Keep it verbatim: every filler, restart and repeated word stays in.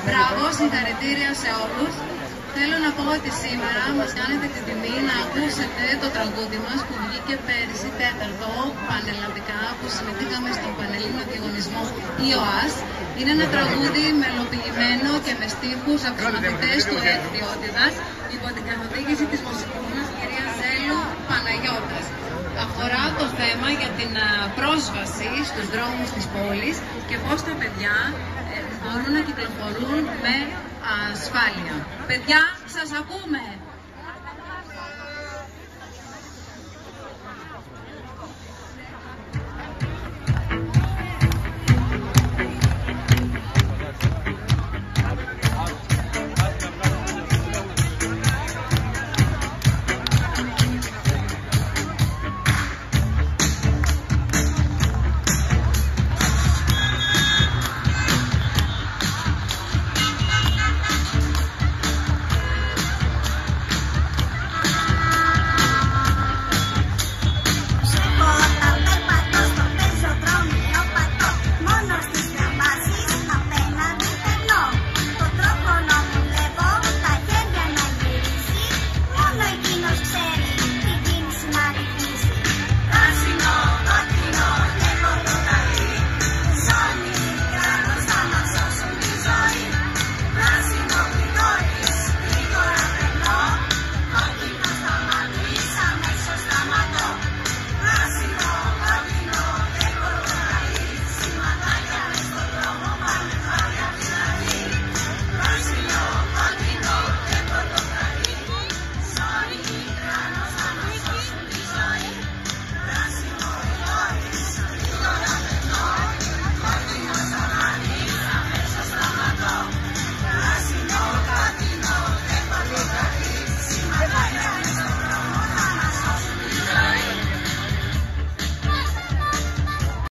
Μπράβο, συγχαρητήρια σε όλους. Θέλω να πω ότι σήμερα μας κάνετε την τιμή να ακούσετε το τραγούδι μας που βγήκε πέρυσι τέταρτο πανελλαδικά που συμμετείχαμε στον πανελλήνιο διαγωνισμό ι ο ας. Είναι ένα τραγούδι μελοποιημένο και με στίχους από τους μαθητές του Ευθιότητας υπό την καθοδήγηση της μουσικού μας κυρία Ζέλου Παναγιώτας. Αφορά το θέμα για την πρόσβαση στους δρόμους της πόλης και πώς τα παιδιά μπορούν να κυκλοφορούν με ασφάλεια. Παιδιά, σας ακούμε!